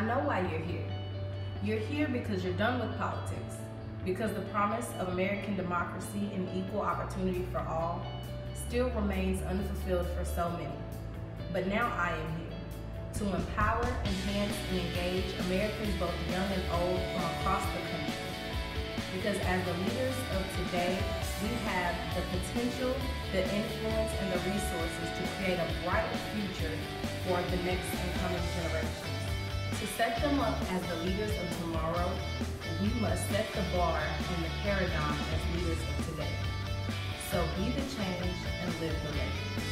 know why you're here. You're here because you're done with politics, because the promise of American democracy and equal opportunity for all still remains unfulfilled for so many. But now I am here to empower, enhance, and engage Americans both young and old from across the country. Because as the leaders of today, we have the potential, the influence, and the resources to create a brighter future for the next and coming generations. To set them up as the leaders of tomorrow, we must set the bar and the paradigm as leaders of today. So be the change and live the legend.